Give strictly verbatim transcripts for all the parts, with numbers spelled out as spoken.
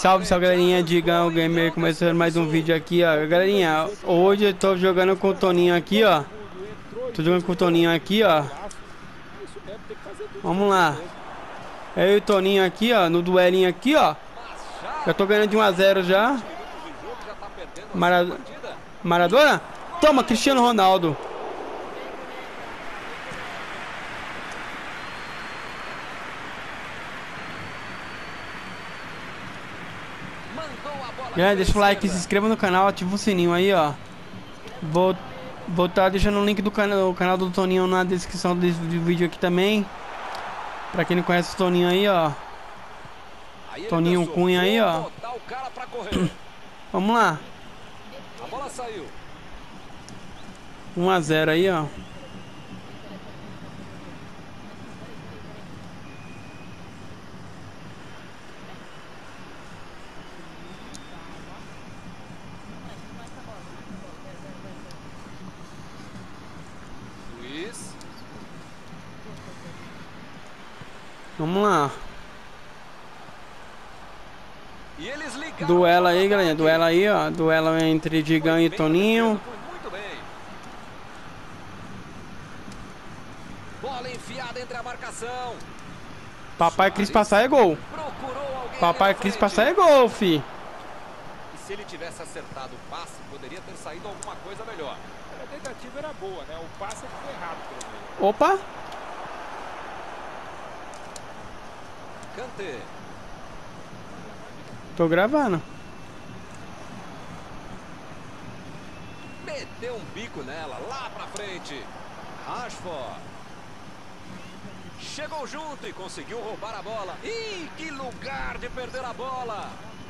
Salve, salve, galerinha, Digão Gamer, começando mais um vídeo aqui, ó. Galerinha, hoje eu tô jogando com o Toninho aqui, ó. Tô jogando com o Toninho aqui, ó. Vamos lá. Eu e o Toninho aqui, ó, no duelinho aqui, ó. Já tô ganhando de um a zero já. Mara... Maradona? Toma, Cristiano Ronaldo. Galera, deixa o like, se inscreva no canal, ativa o sininho aí, ó. Vou vou estar deixando o link do canal, o canal do Toninho na descrição desse vídeo aqui também. Pra quem não conhece o Toninho aí, ó. Toninho Cunha aí, ó. Vamos lá. A bola saiu. um a zero aí, ó. Luiz. Vamos lá. E eles ligaram. Duelo aí, galera. Duelo aí, ó. Duelo entre Digão e Toninho. Muito bem. Bola enfiada entre a marcação. Papai Cris passar é gol. Procurou alguém. Papai Cris passar é gol, fi. E se ele tivesse acertado o passe, poderia ter saído alguma coisa melhor. A tentativa era boa, né? O passe foi errado pelo meio. Opa. Kanté. Tô gravando. Meteu um bico nela, lá pra frente. Rashford. Chegou junto e conseguiu roubar a bola. Ih, que lugar de perder a bola.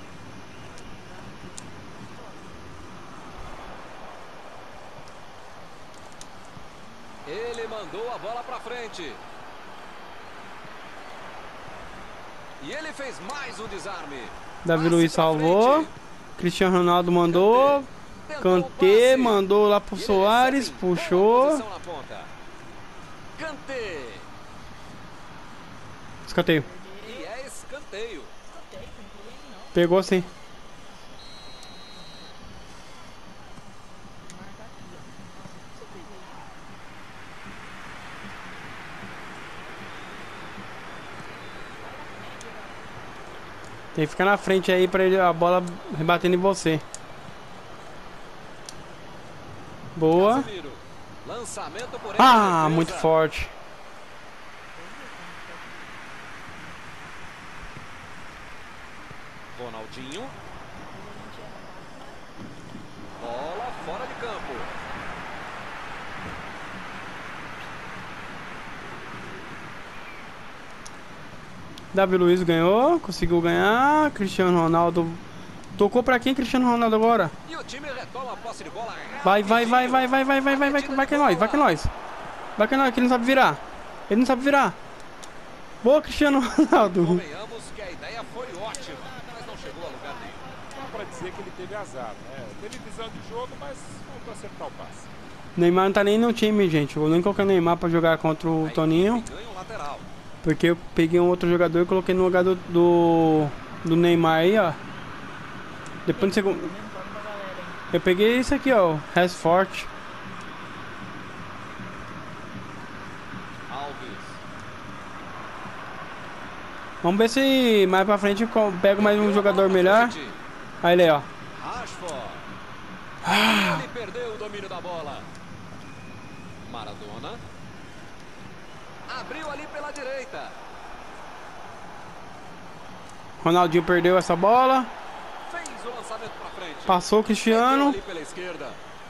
Ele mandou a bola pra frente. E ele fez mais um desarme. Davi Luiz salvou. Cristiano Ronaldo mandou. Kanté mandou lá pro Soares. Puxou. Kanté. Escanteio. E é escanteio. Pegou sim. Tem que ficar na frente aí pra ele, a bola rebatendo em você. Boa. Lançamento por Ah, muito forte. Ronaldinho. Bola fora de campo. Davi Luiz ganhou, conseguiu ganhar. Cristiano Ronaldo tocou pra quem? Cristiano Ronaldo agora. E o time retoma a posse de bola. Vai, vai, vai, vai, vai, vai, vai, vai, vai, vai que é nós, vai que é nós. Vai que é nós, que ele não sabe virar. Ele não sabe virar. Boa, Cristiano Ronaldo. Convenhamos que a ideia foi ótima, mas não chegou a lugar nenhum. Não para dizer que ele teve azar, né? Teve visão de jogo, mas faltou acertar o passe. Neymar não tá nem no time, gente. Eu vou nem colocar o Neymar pra jogar contra o Toninho. Ganha um lateral. Porque eu peguei um outro jogador e coloquei no lugar do, do, do Neymar aí, ó. Depois no segundo. Eu peguei esse aqui, ó. Rashford. Alves. Vamos ver se mais pra frente eu pego mais um jogador melhor. Aí ele, ó. Rashford. Ah. Ele perdeu o domínio da bola. Maradona. Abriu ali pela direita. Ronaldinho perdeu essa bola. Fez o lançamento pra frente. Passou o Cristiano. Ali pela esquerda.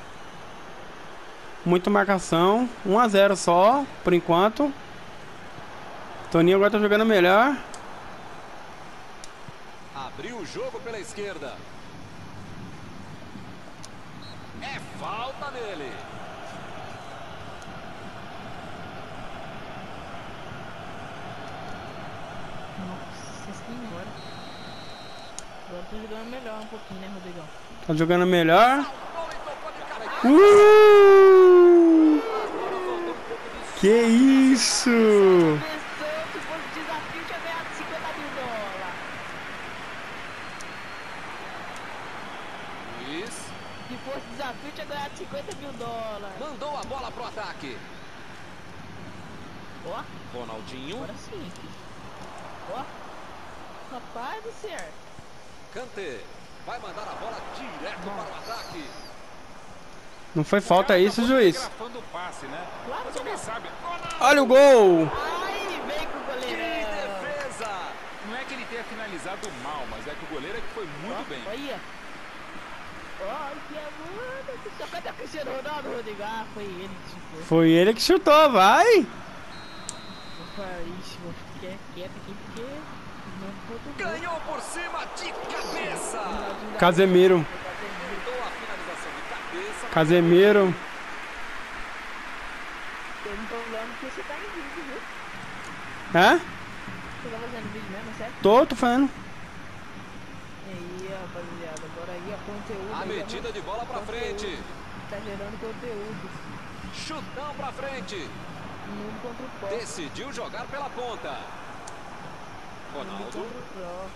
Muita marcação. um a zero só, por enquanto. Toninho agora tá jogando melhor. Abriu o jogo pela esquerda. É falta nele. Nossa senhora. Agora tô jogando melhor um pouquinho, né, Rodrigão? Tá jogando melhor. Saltou e tocou de cabeça. Uh! Agora faltou um pouco de Que isso? Pensou que fosse desafio, tinha ganhado cinquenta mil dólares. Se fosse desafio, tinha ganhado cinquenta mil dólares. Mandou a bola pro ataque. Ó, Ronaldinho. agora sim. Ó, rapaz do céu. Kanté. Vai mandar a bola direto para o ataque. Não foi falta isso, Acabou juiz? telegrafando o passe, né? Claro Mas que alguém não. sabe. Olha o gol! Ai, vem com o Que goleirão. defesa! Não é que ele tenha finalizado mal, mas é que o goleiro é que foi muito Ó, bem. olha. Olha, mano. Só cadê o Cristiano Ronaldo, Rodrigo? Ah, foi ele que chutou. Foi ele que chutou, vai! Opa, ixi, vou ficar quieto aqui porque não vou do gol. Ganhou por cima de cabeça. Casemiro. Tentou a finalização de cabeça. Casemiro. Eu não tô falando que você tá em vídeo, viu? Hã? Você tá fazendo vídeo mesmo, é sério? Tô, tô falando. E aí, rapaziada, bora aí, ó, conteúdo. A aí, metida ó, de bola pra conteúdo. frente. Tá gerando conteúdo. Chutão pra frente. Mundo contra o pó. Decidiu jogar pela ponta. Mundo Ronaldo. contra o pró.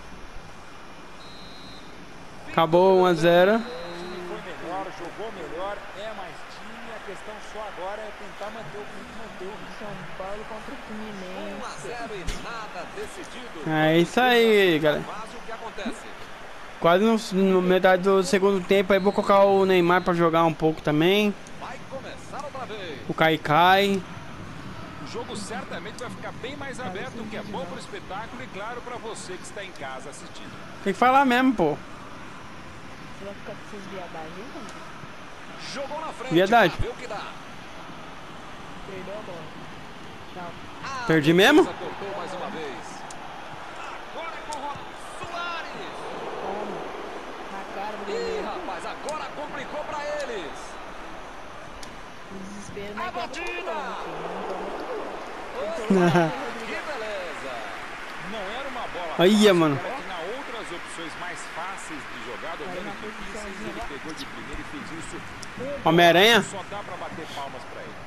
Acabou um a zero. O time foi melhor, jogou melhor, é mais time. A questão só agora é tentar manter o time, manter o ritmo. São Paulo contra o um a Fluminense. zero e nada decidido. É isso aí, galera. Faz o que acontece. Quase no, no metade do segundo tempo aí vou colocar o Neymar pra jogar um pouco também. Vai começar outra vez. O Kaikai. O jogo certamente vai ficar bem mais aberto, o que é bom para o espetáculo e claro para você que está em casa assistindo. Tem que falar mesmo, pô. Você vai ficar com essas viadagens aí, mano? Jogou na frente. Verdade. Pra ver o que dá. Perdeu a bola. Tchau. A Perdi defesa mesmo? Cortou mais uma vez. Agora é com o Ronaldo. Soares. Toma. Na cara do Ih, goleiro. rapaz, agora complicou pra eles. O desespero A não é que é batida! muito bom, filho. Não toma muito gol. Que beleza. Não era uma bola Aí, fácil, mano. cara, que na outras opções mais fáceis de jogada, ou Vai menos na difíceis, posiçãozinha ele lá. pegou de primeira e fez isso. Um Homem-Aranha? Só dá pra bater palmas pra ele.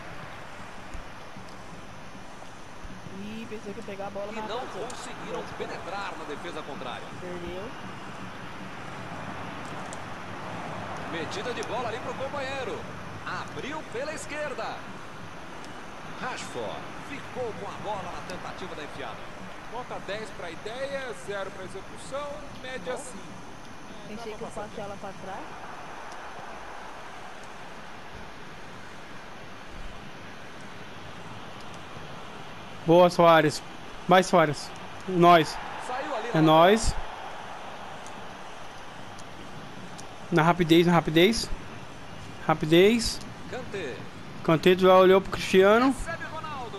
Ih, pensei que ia pegar a bola E na não razão. conseguiram penetrar na defesa contrária. Perdeu. Metida de bola ali pro companheiro. Abriu pela esquerda. Rashford ficou com a bola na tentativa da enfiada. Nota dez para ideia, zero para execução, média cinco. Pensei que eu passei ela pra trás. Boa, Soares. Vai, Soares. Nós. Saiu ali É na nós. Na rapidez, na rapidez. Rapidez. Kanté. Kanté já olhou pro Cristiano. Recebe Ronaldo.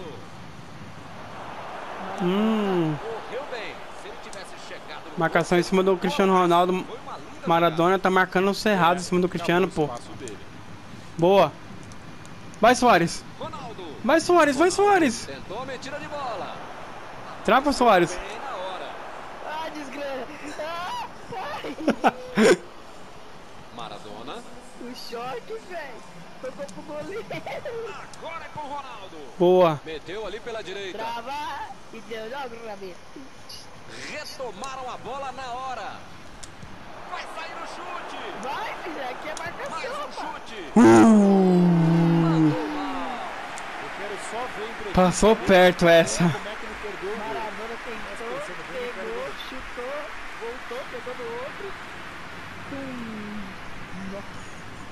Hum. Correu bem. Se ele tivesse chegado no Marcação em cima do Cristiano Ronaldo. Foi uma linda Maradona tá marcando o cerrado em cima do Cristiano, pô. Acabou o espaço dele. Boa. Vai, Soares. jogada. Ronaldo. Vai, Soares. Vai, Soares. Tentou a metida de bola. Trava, Soares. Bem na hora. Ah, desgraça. Ah, ai. Maradona. O choque, velho. Tocou pro goleiro. Agora é com Ronaldo. Boa. Meteu ali pela direita. Trava e deu logo na cabeça. Retomaram a bola na hora. Vai sair o chute. Vai, filho, aqui é Mais marcação, um pá. chute. Uh, Mandou mal. Eu quero só ver entre passou perto essa. como é que ele perdeu o gol. Maradona tentou, pegou, chutou, voltou, pegou do outro. Hum, nossa.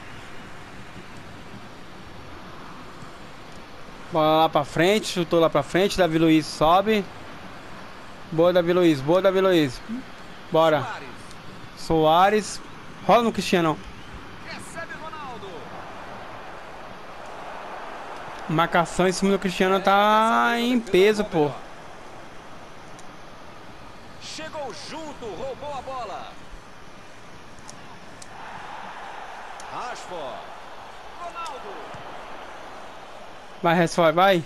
Bola lá pra frente. Chutou lá pra frente. Davi Luiz sobe. Boa, Davi Luiz. Boa, Davi Luiz. Bora. Soares. Soares. Rola no Cristiano. Recebe Ronaldo. Marcação em cima do Cristiano tá em peso, pô. Chegou junto, roubou a bola. Rashford. Ronaldo. Vai, Rashford, vai.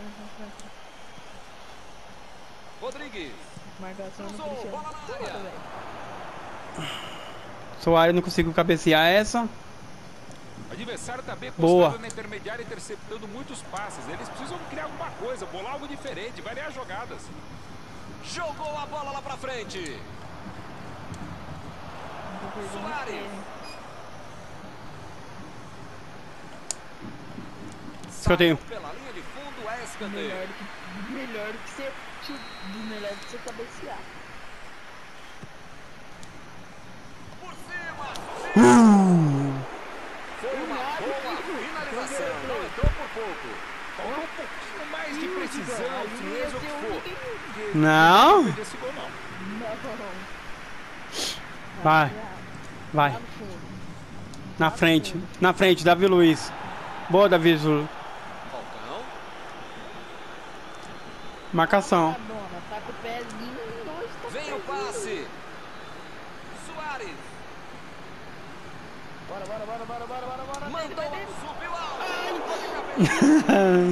Rodrigues. Marcação no Cruzou, Cristiano. bola na Foda, área. velho. Soares não conseguiu cabecear essa. O adversário tá bem Boa. postado na intermediária, interceptando muitos passes. Eles precisam criar alguma coisa, bolar algo diferente, variar jogadas. Jogou a bola lá pra frente. Não tô perdendo Soares. tempo. Escanteio. Pela linha de fundo é escanteio. Melhor do que, melhor do que você, chu- melhor do que você cabecear. Por cima. Uh! Foi uma boa finalização. Não entrou por pouco. Faltou um pouquinho mais de precisão, frieza, o que for. Porque Não. não perder esse gol, não. Não. Vai. Vai. Lá no fundo. Na frente. Na frente, Davi Luiz. Boa, Davi Luiz. Falcão. Marcação. Maradona, tá com o pezinho e nós tá Vem o perdendo. passe. Suárez. Bora, bora, bora, bora, bora, bora, bora. Mandou, Dele, dele. subiu alto.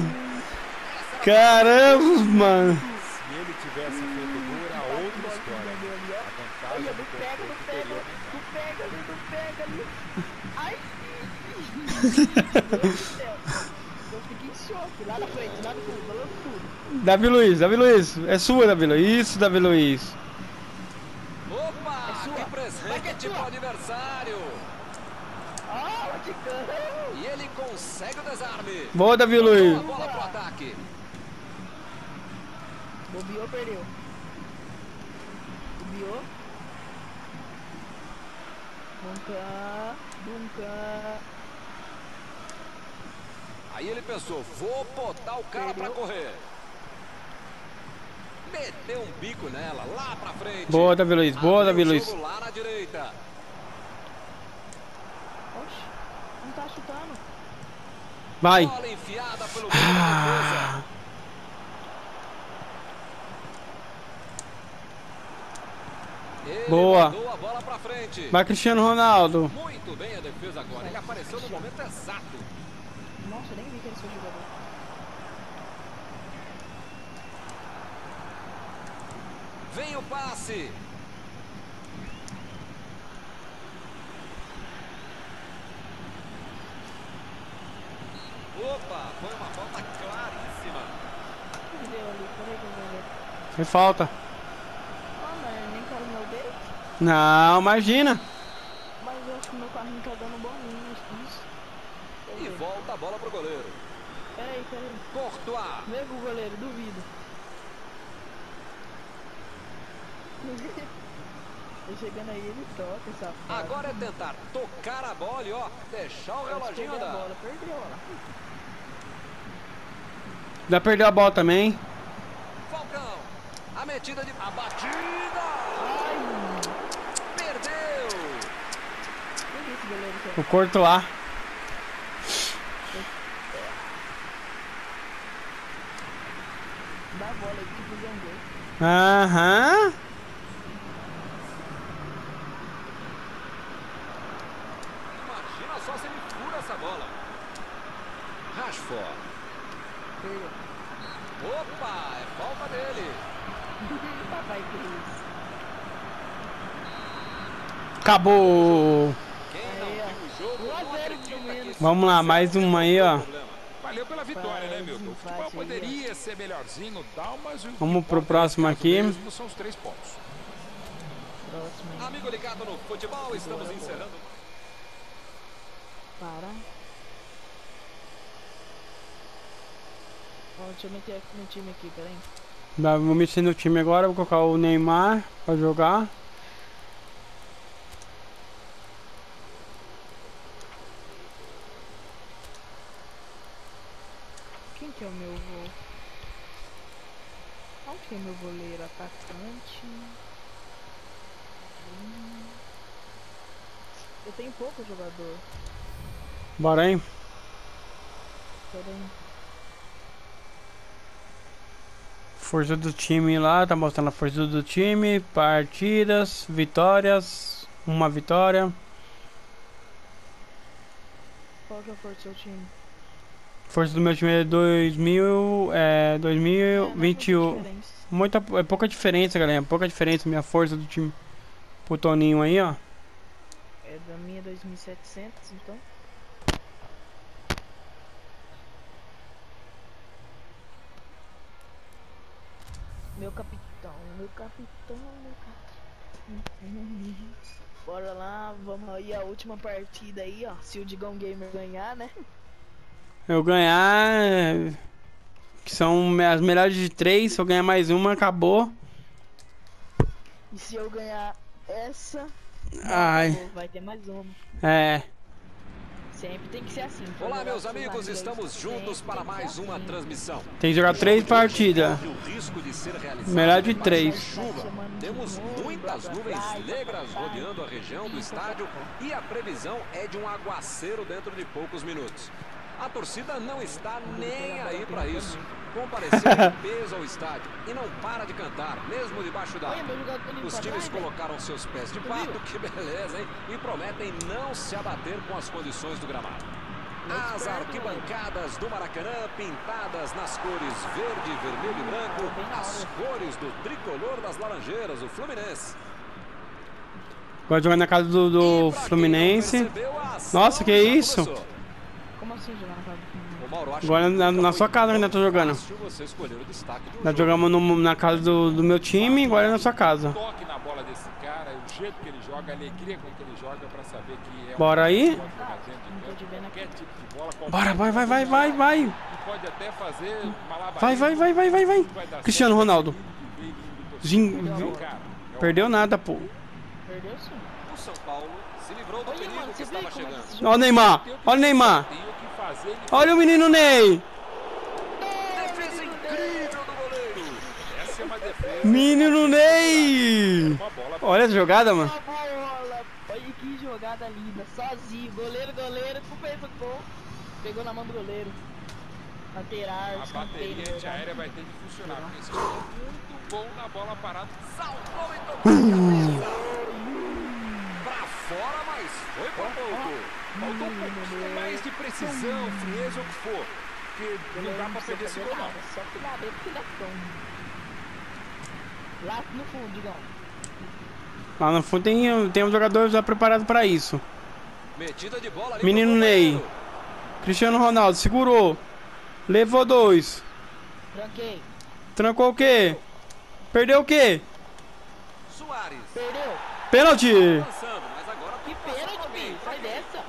Caramba, mano. Se ele tivesse feito gol, era outra história. A Olha, vantagem não do pega, campo não pega, poderia não pega ali, não pega ali. Ai, meu Deus do céu. Eu fiquei em choque, lá na frente, lá no fundo, falando tudo. Davi Luiz, Davi Luiz. É sua, Davi Luiz. Isso, Davi Luiz. Opa, É sua. que Vai que é presente sua. pro adversário. Ah, de cão. E ele consegue o desarme. Boa, Davi Botou Luiz. a bola pro ataque. Bobeou, perdeu. Bobeou. Nunca, nunca. Aí ele pensou, vou botar o cara pra correr. Meteu um bico nela, lá pra frente. Boa, Davi Luiz. Boa, Abriu Davi o Luiz. jogo lá na direita. Oxe, não tá chutando. Vai. Bola enfiada pelo meio da defesa. Ele Boa. mandou a bola pra frente. Vai, Cristiano Ronaldo. Muito bem a defesa agora. Ele apareceu no momento exato. Nossa, nem vi que ele foi jogador. Vem o passe. Opa, foi uma falta claríssima. O que deu ali? Peraí que eu vou ver. Foi falta. Ah, mas eu nem quero meu bait. Não, imagina. Mas eu acho que meu carrinho tá dando bolinho. Isso. E volta a bola pro goleiro. Peraí, peraí. Courtois. Vem com o goleiro, duvido. Tô chegando aí, ele toca, essa Agora é tentar tocar a bola e ó, deixar o reloginho a andar. bola, perdeu, ó lá. Já perdeu a bola também. Falcão. A metida de... A batida. Ai, Perdeu. peguei esse goleiro aqui. O Courtois. Dá a bola aí que fazer um gol. Aham. Imagina só se ele fura essa bola. Rashford. Perdeu. Opa, é falta dele. Papai Cris. Acabou. Quem Aí, não ó. viu o jogo um a não zero acredita pelo menos. que Vamos lá, mais uma aí, ó. Valeu pela vitória, né, Faz Milton? O empate futebol aí, ó. poderia ser melhorzinho e tal, mas o que Vamos pro importa próximo nesse caso aqui. mesmo são os três pontos. Próximo aí. Amigo ligado no futebol, estamos Bora, bora. encerrando. Para. Ó, deixa eu meter aqui no time aqui, peraí. Dá, vou mexer no time agora, vou colocar o Neymar pra jogar. Quem que é o meu voo? Qual que é meu goleiro? Atacante. Hum. Eu tenho pouco jogador. Bora aí. Peraí. Força do time lá, tá mostrando a força do time. Partidas, vitórias. Uma vitória. Qual que é a força do seu time? Força do meu time é dois mil, é, dois mil e vinte e um. Muita, é pouca diferença, galera. Pouca diferença minha força do time. Pro Toninho aí, ó. É da minha dois mil e setecentos, então. Meu capitão, meu capitão, meu capitão. Bora lá, vamos aí a última partida aí, ó. Se o Digão Gamer ganhar, né? Eu ganhar... Que são as melhores de três. Se eu ganhar mais uma, acabou. E se eu ganhar essa, Ai. acabou, vai ter mais uma. É. Sempre tem que ser assim. Olá, meus amigos, estamos juntos para mais uma transmissão. Tem que jogar três partidas. O risco de ser realizado Melhor de debaixo três. da chuva. Temos muitas nuvens negras rodeando a região do estádio e a previsão é de um aguaceiro dentro de poucos minutos. A torcida não está nem aí para isso. Compareceu em peso ao estádio e não para de cantar, mesmo debaixo d'água. Os times colocaram seus pés de pato, que beleza, hein? E prometem não se abater com as condições do gramado. As arquibancadas do Maracanã pintadas nas cores verde, vermelho e branco, as cores do tricolor das Laranjeiras, o Fluminense. Agora jogar na casa do, do Fluminense. Nossa, que isso? Como assim jogar na casa do Fluminense? Agora na, na sua casa ainda tô jogando. Nós jogamos no, na casa do, do meu time, agora é na sua casa. Toque na bola desse cara, o jeito que ele joga, a alegria com que ele joga pra saber que é um Bora aí? pode jogar dentro de campo, qualquer tipo de bola, qualquer Bora, vai, vai, vai, tipo de vai, bola. vai. E pode até fazer malabarismo. Vai, vai, vai, vai, vai, vai. Vai dar Cristiano certo. Ronaldo. Lindo, lindo, Zin- cara, é o- Perdeu nada, pô. Perdeu sim. O São Paulo se livrou do Olha, perigo mano, que você vê estava como chegando. esse Olha o Neymar, olha o Neymar. Tem o que fazer, ele Olha o menino Ney. Defesa incrível do goleiro. essa é uma defesa. Menino Ney. Uma bola Olha essa jogada, mano. Uma bola. Olha que jogada linda. Sozinho. Goleiro, goleiro. Tu fez o gol. Pegou na mão do goleiro. Lateral, A escanteio. bateria antiaérea vai ter que funcionar, porque esse time é muito bom na bola parada. Saltou e tocou de cabeça. Pra fora, mas foi por pouco. Faltou um pouquinho mais de precisão, frieza ou o que for. Porque não dá pra perder esse gol, não. Só que lá dentro que dá tom. Lá no fundo, Digão. Lá no fundo tem, tem um jogador já preparado pra isso. Metida de bola ali Menino pro Ney. companheiro. Cristiano Ronaldo segurou. Levou dois. Tranquei. Trancou o quê? Perdeu o quê? Soares. Perdeu. Pênalti. Avançando, mas agora Que pênalti, bicho. Sai dessa.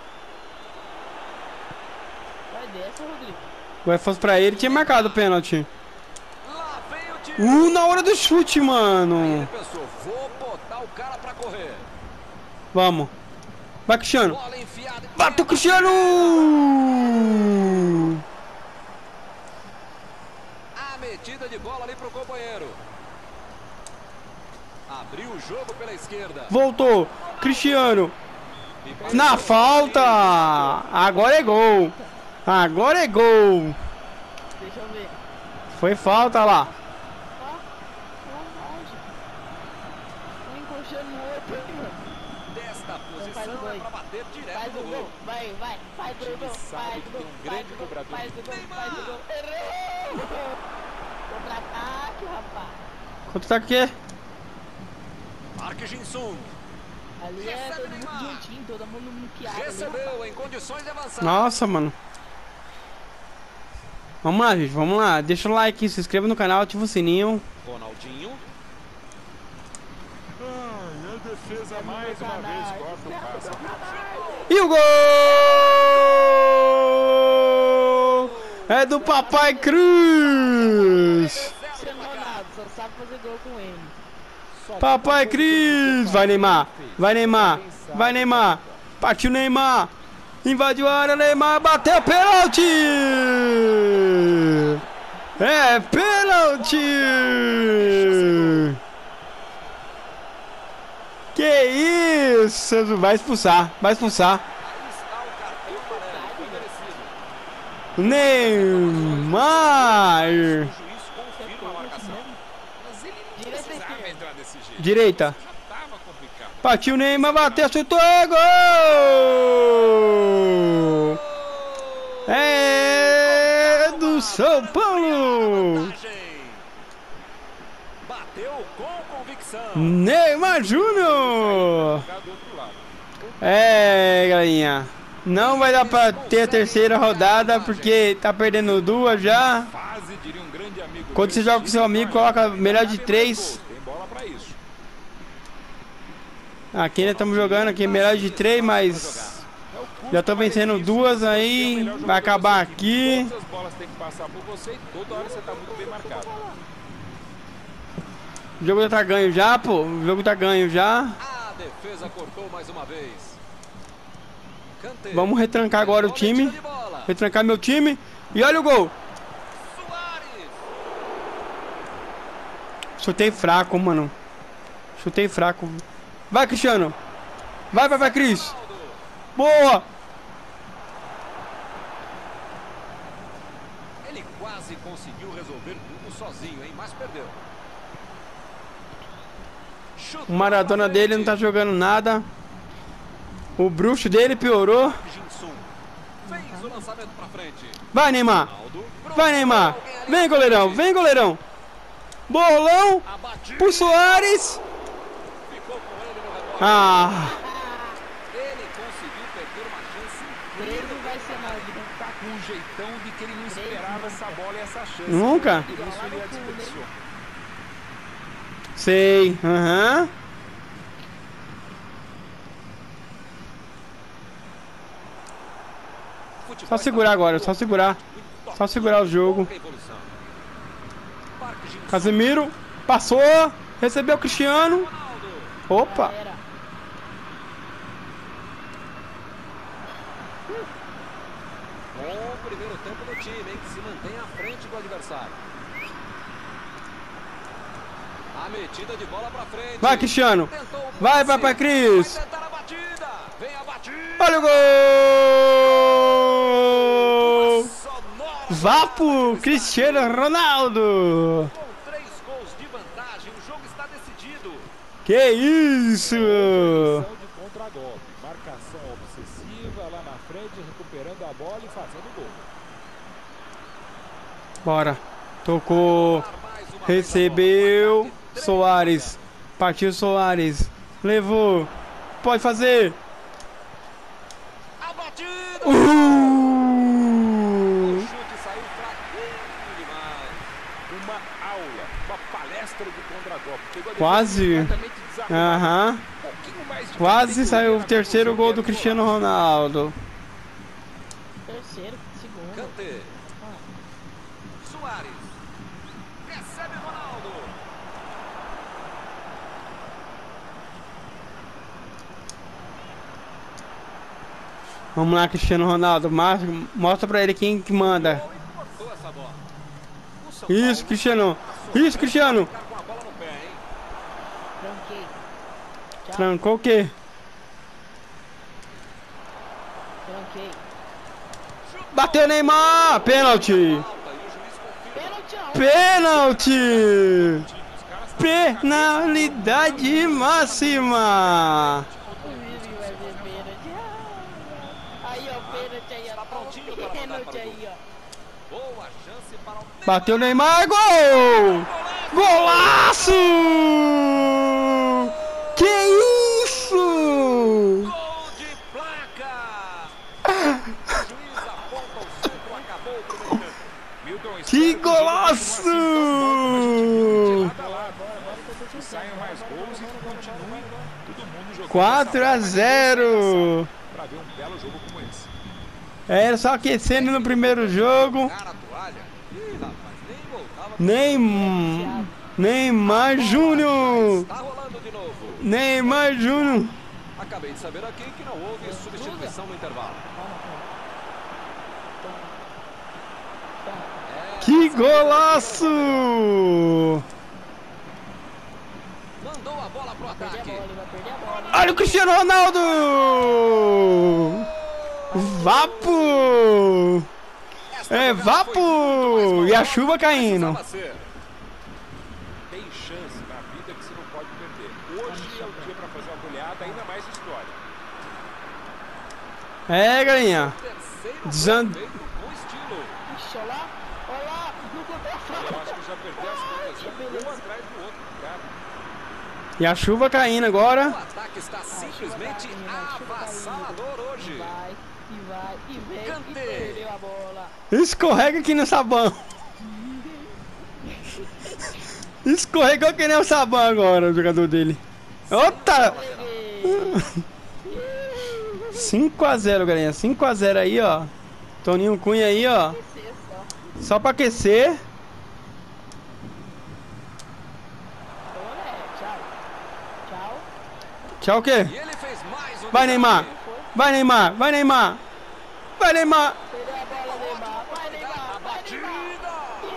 Sai dessa, Rodrigo. Agora fosse pra ele, tinha marcado o pênalti. Lá vem o tiro. Uh, na hora do chute, Aí ele mano. pensou, vou botar o cara pra correr. Vamos. Vai, Cristiano. Bola enfiada. Bate o Cristiano! A metida de bola ali pro companheiro. Abriu o jogo pela esquerda. Voltou. Cristiano. Na falta. Agora é gol. Agora é gol. Deixa eu ver. Foi falta lá. Ó. Ó, longe. Tô encoxando no outro aí, mano. Desta faz o posição gol é aí. pra bater direto Faz o no gol. gol. Vai, vai. Faz o gol. sabe Faz que o gol. tem um Faz grande o gol. cobrador. Faz o gol. Faz o gol. Errou. Contra-ataque, rapaz. Quanto tá aqui? Park Jin-sung Ali é Recebe todo mundo Neymar. juntinho, todo mundo muqueado. ali, rapaz. recebeu em condições de avançar. Nossa, mano. Vamos lá, gente. Vamos lá. Deixa o like, se inscreva no canal, ativa o sininho. Ronaldinho. Ah, e a defesa mais uma vez corta o passe. E o gol! É do Papai Cruz! Cristiano Ronaldo, só sabe fazer gol com ele. Papai Cris! Vai, Neymar! Vai, Neymar! Vai, Neymar! Partiu, Neymar! Invadiu a área, Neymar! Bateu pênalti! É pênalti! Que isso! Vai expulsar! Vai expulsar! Aí está o cartão amarelo. Foi merecido. Neymar! O juiz confirma a marcação. Mas ele não Direita precisava esquerda. entrar desse jeito. Direita! Já tava complicado. Partiu, Neymar, bateu, chutou, é gol! É do São Paulo! Vantagem. Bateu com convicção. Neymar Júnior! Jogar do outro lado. É, galerinha. Não vai dar pra ter a terceira rodada porque tá perdendo duas já. Fase, diria um grande amigo. Quando você joga com seu amigo, coloca melhor de três. Tem bola pra isso. Aqui ainda estamos jogando aqui melhor de três, mas É o Já tô vencendo duas aí. Vai acabar aqui. Todas as bolas têm que passar por você e toda hora você tá muito bem marcado. O jogo já tá ganho já, pô. O jogo tá ganho já. A defesa cortou mais uma vez. Kanté. Vamos retrancar agora o time. Retrancar meu time. E olha o gol. Suárez. Chutei fraco, mano. Chutei fraco. Vai, Cristiano. Vai, vai, vai, Cris. Boa. Ele quase conseguiu resolver tudo sozinho, hein? Mas perdeu. O Maradona dele não tá jogando nada. O bruxo dele piorou. Jinsun fez o lançamento pra frente. Vai, Neymar. Vai, Neymar. Vem, goleirão. Vem, goleirão. Bolão pro Soares. Ficou com ele no rebote. Ah. Ele conseguiu perder uma chance Ele incrível. vai ser na vida. Tá com um jeitão de que ele não esperava essa bola e essa chance. Nunca? Por isso ele a desperdiçou. Sei. Aham. Só segurar agora, só segurar. Só segurar o jogo. Casemiro. Passou. Recebeu o Cristiano. Opa. Era. Bom primeiro tempo do time, hein? Que se mantém à frente do adversário. A metida de bola pra frente. Vai, Cristiano. Tentou o Vai, passe. papai Cris. Vai tentar a batida. Vem a batida. Olha o gol. Sonora Vapo, Cristiano Ronaldo. Com três gols de vantagem, o jogo está decidido. Que isso. Posição de contragolpe. Marcação obsessiva lá na frente, recuperando a bola e fazendo gol. Bora. Tocou. Recebeu. Soares. Partiu Soares. Levou. Pode fazer. A batida. Uh! O chute saiu fraquinho demais. Uma aula, uma palestra de contragolpe. Pegou a defesa Quase. completamente desarrumada. Aham. Um pouquinho mais de Quase categoria saiu o na terceiro conclusão gol que do é Cristiano Ronaldo. Terceiro, segundo. Kanté. Suárez. Recebe Ronaldo. Vamos lá, Cristiano Ronaldo. Mas- Mostra pra ele quem que manda. Gol e cortou essa bola. O São Isso, Paulo Cristiano. passou Isso, Cristiano. ficar com a bola no pé, hein? Tranquei. Tchau. Trancou o quê? Tranquei. Bateu Neymar. Pênalti. Falta e o juiz confirma. Pênalti a um. Pênalti. Os caras estão Penalidade máxima. O juiz vai ver pênalti. Ah, aí, ó, pênalti aí, ó. Tá prontinho para mandar Pênalti para o aí, ó. Boa chance para o Bateu Neymar. Gol. Golaço. Que isso. Gol de placa. O juiz aponta o centro, acabou o primeiro tempo. Milton, espero Que o jogo golaço. continue assim tão bom, mas a gente viu de lado a lado. Que saiam mais gols e que continue todo mundo jogando quatro a dessa forma, zero. pra ver um belo jogo como esse. Era só aquecendo no primeiro jogo. Cara, a toalha. Ih, rapaz, nem voltava. Nem Neymar Júnior. Tá rolando de novo. Neymar Júnior. Acabei de saber aqui que não houve substituição no intervalo. É, Que golaço. mandou a bola pro Perder a ataque. bola, ele vai perder a bola, hein? Olha o Cristiano Ronaldo. Vapo. Esta É, jogada vapo. foi muito mais E a maior chuva do que caindo. precisava ser. Tem chance na vida que você não pode perder. Hoje é o dia para fazer uma goleada ainda mais história. É, galinha. Terceiro Desan- gol feito com estilo. Ixi, olha lá, olha lá, não contou a Eu falta. acho que já perdeu as contas, já um atrás do outro, cara. E a chuva caindo agora. O ataque está simplesmente avassalador hoje. Vai, e vai, e vem, Kanté. e perdeu a bola. Escorrega aqui no sabão. Escorregou que nem o sabão agora, o jogador dele. Outra. Peguei. cinco a zero, galerinha. cinco a zero aí, ó. Toninho Cunha aí, ó. Esquecer só. Só pra aquecer. Olha, tchau. Tchau. Tchau o quê? E ele fez mais um Vai, Neymar. desafio. Vai, Neymar. Vai, Neymar. Vai, Neymar. Perdeu a bola, Neymar. Vai, Neymar. Vai, Neymar.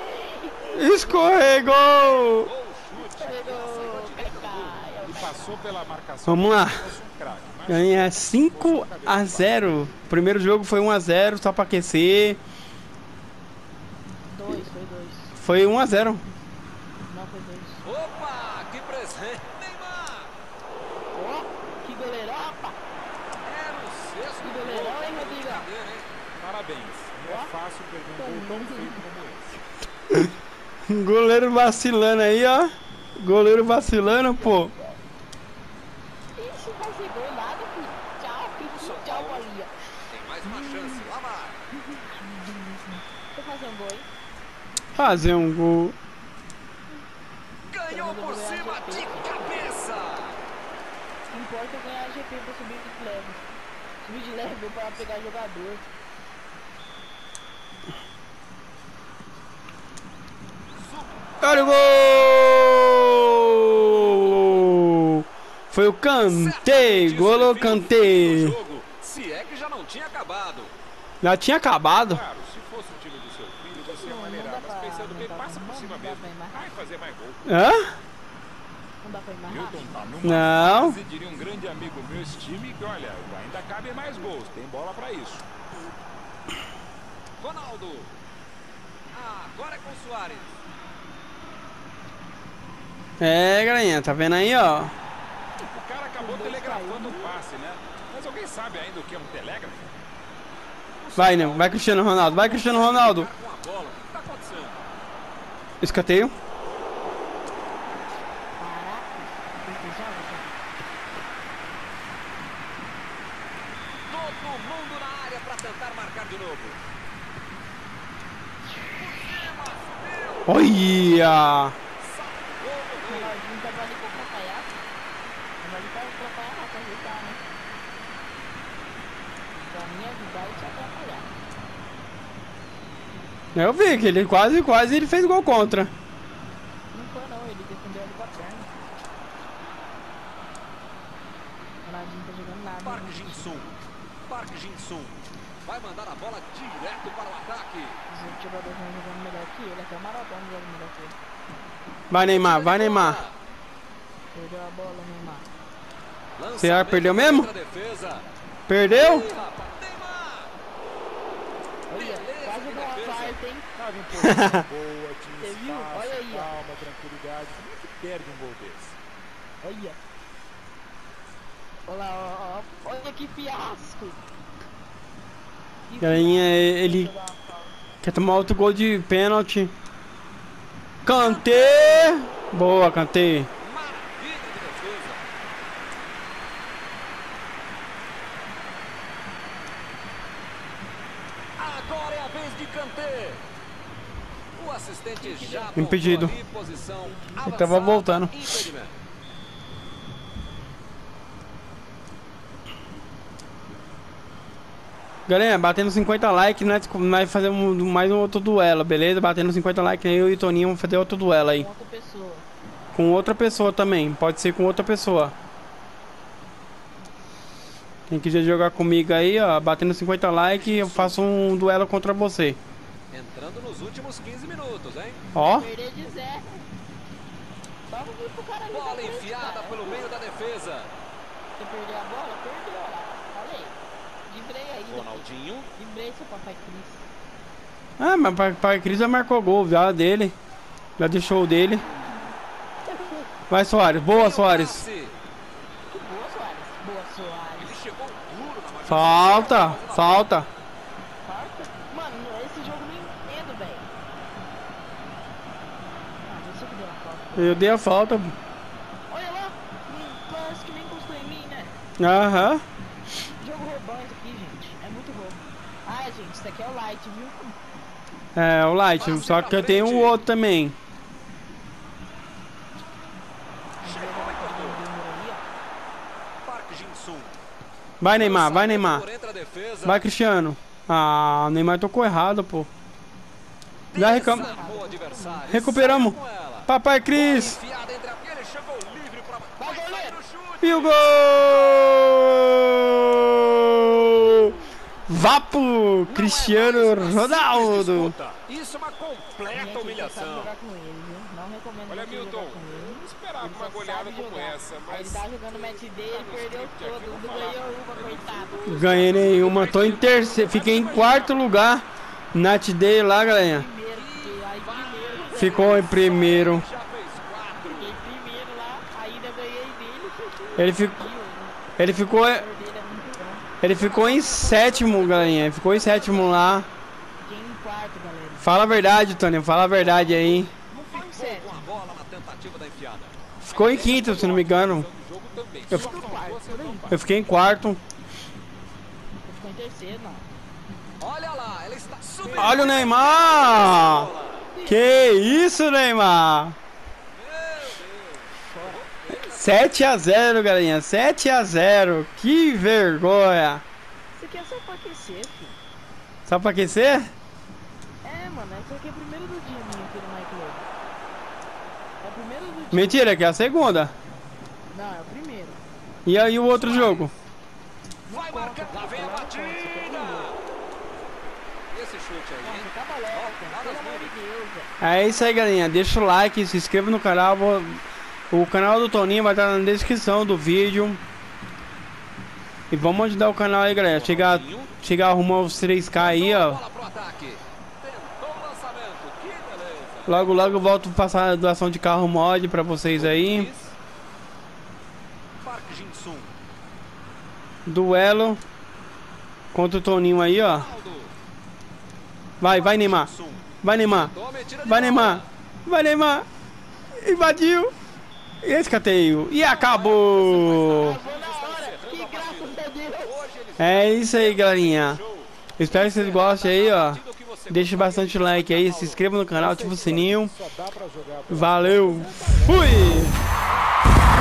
Escorregou. Gol, chute. Pegou. Cacá. E passou pela marcação. Vamos lá. como se fosse um craque. Mas Ganha cinco a zero. O primeiro jogo foi um a zero, só pra aquecer. Dois, foi dois. Foi um a zero. Não, foi dois. Opa, que presente. Neymar. Ó, que goleirão, opa. Era o sexto Que gol. goleirão, hein, Rodrigo? Brincadeira, hein? parabéns. Não é Ó. fácil perder um gol tão feito como esse. Goleiro vacilando aí, ó. Goleiro vacilando, pô. Isso vai ser gol nada, filho. Tchau, filho. Tchau, bolinha. Tem mais uma chance. Lá vai. Vou fazer um gol, hein? Fazer um gol. Ganhou por cima de cabeça. O que importa é ganhar G P pra subir de leve. Subir de leve pra pegar jogador. Olha o gol! Foi o Kanté, golo Kanté. Jogo, se é que já não tinha acabado. Já tinha acabado. Claro, se fosse o time do seu filho, você ia Não, maneirar. não dá Mas pra- pensando não bem, dá passa pra- por cima não dá mesmo. pra ir mais Vai fazer mais gol. Hã? Não dá pra ir mais Milton rápido? tá numa Não. fase, diria um grande amigo meu, esse time, que olha, ainda cabem mais gols. Tem bola pra isso. Ronaldo. Ah, agora é com o Suárez. É, galerinha, tá vendo aí, ó. O cara acabou telegrafando o passe, né? Mas alguém sabe ainda o que é um telégrafo? Vai, não. Vai, Cristiano Ronaldo. Vai, Cristiano Ronaldo. Com a bola. O que tá acontecendo? Escanteio. Caraca. Você joga, cara? Todo mundo na área para tentar marcar de novo. Olha! O Ronaldinho tava ali pra atrapalhar. Tava ali pra atrapalhar, pra ajudar, né? Pra mim ajudar e te atrapalhar. Eu vi que ele quase, quase ele fez gol contra. Não foi não, ele defendeu ali com a perna. O Ronaldinho tá jogando nada. Park né? Jin-sung. Park Jin-sung. Vai mandar a bola direto para o ataque. Os outros jogadores estão jogando melhor que ele, até o Maradona joga melhor que ele. Vai, Neymar. Vai, Neymar. Perdeu a bola, Neymar. Você já perdeu mesmo? Contra a defesa. Perdeu? Ih, rapaz, Neymar. Olha, Beleza, quase que deu uma defesa. farta, hein? Tava em posição boa, tinha Você viu? espaço, Olha aí, ó. calma, tranquilidade. Como é que perde um gol desse? Olha. Olha lá, ó, ó. Olha que fiasco. Que Galerinha, fiasco. ele Deixa eu dar uma pausa. quer tomar outro gol de pênalti. Kanté! Boa, Kanté. Maravilha de defesa. Agora é a vez de Kanté. O assistente já apontou Impedido. ali, posição Ele tava avançada, voltando. impedimento. Galera, batendo cinquenta likes, nós nós fazemos mais um outro duelo, beleza? Batendo cinquenta likes, eu e o Toninho vamos fazer outro duelo aí. Com outra pessoa. Com outra pessoa também, pode ser com outra pessoa. Quem quiser jogar comigo aí, ó, batendo cinquenta likes, eu faço um duelo contra você. Entrando nos últimos quinze minutos, hein? Ó, Perder de Zé. Só não vir pro cara ali. Bola na frente, enfiada cara. pelo meio da defesa. Você perder a bola? Perdeu, ó lá. Falei. Livrei aí. Ronaldinho. Livrei seu papai Cris. ah, mas pai, pai Cris já marcou gol já dele. Já deixou o dele. Vai, Soares, boa, Tem o Soares. passe. Boa, Soares. Boa, Soares. Ele chegou duro na marcação. Falta, falta. Falta? Mano, esse jogo eu não entendo, velho. Ah, você que deu a falta. Eu dei a falta. Olha lá. Hum, parece que nem encostou em mim, né? Aham. Jogo roubão isso aqui, gente. É muito roubo. Ah, gente, isso aqui é o light, viu? É, o Light, só que eu tenho um outro também. Chegou e cortou. Park Jin-sung. Vai, Neymar, vai, Neymar. Por entre a defesa. Vai, Cristiano. Ah, o Neymar tocou errado, pô. Já recam... Desarmou o adversário. Recuperamos. Sai com ela. Papai Cris. Enfiada entre a- ele chegou livre pra- Vai, vai goleiro. no chute. E o gol! Vapo! Cristiano Ronaldo. Isso é uma completa Gente, humilhação. sabe jogar com ele, viu? Não recomendo Olha, você Milton, jogar com ele. eu não esperava Ele uma só goleada sabe como jogar. essa, Aí mas... ele tava jogando o match dele, perdeu todo, não ganhou uma, coitado. Ganhei nenhuma. Tô em terceiro. Fiquei em quarto lugar. Nat Day lá, galera. Primeiro, porque aí primeiro. Ficou em primeiro. Já fez quatro. Fiquei primeiro lá, ainda ganhei dele. Ele ficou. Viu? Ele ficou. O jogador dele é muito bom. Ele ficou em sétimo, galerinha. Ficou em sétimo lá. Fiquei em quarto, galera. Fala a verdade, Tony. Fala a verdade aí. Não foi em Com sétimo. a bola na tentativa da enfiada. Ficou em quinto, se não me engano. O jogo também. Eu, Só Quarto, faltou por aí. eu fiquei em quarto. Ficou em terceiro, não. Olha lá, ela está subindo. Olha o Neymar! Que isso, Neymar? sete a zero, galerinha. sete a zero. Que vergonha. Isso aqui é só pra aquecer, filho. Só pra aquecer? É, mano, esse aqui é o primeiro do dia minha aqui no My Club. É o primeiro do dia. Mentira, que é a segunda. Não, é o primeiro. E aí o outro jogo? Vai marcar. Lá vem a batida. Esse chute aí, hein? Nossa, acaba logo, cara. Pelo amor de Deus, velho. É isso aí, galerinha. Deixa o like, se inscreva no canal. vou- O canal do Toninho vai estar na descrição do vídeo. E vamos ajudar o canal aí, galera. Chegar, chegar a arrumar os três K aí, ó. Bola pro ataque. Tentou o lançamento. Que beleza. Logo, logo eu volto a passar a doação de carro mod pra vocês aí. Park Jin-sung. Duelo contra o Toninho aí, ó. Aldo. Vai, vai, Neymar. Jin-sung. Vai, Neymar. Tome, tira de Vai, bola. Neymar. Vai, Neymar. Invadiu. E escanteio. E acabou. Vou na hora. Que graças a Deus. É isso aí, galerinha. Espero que vocês gostem aí, ó. Deixe bastante like aí, se inscreva no canal, ativa o sininho. Valeu. Fui.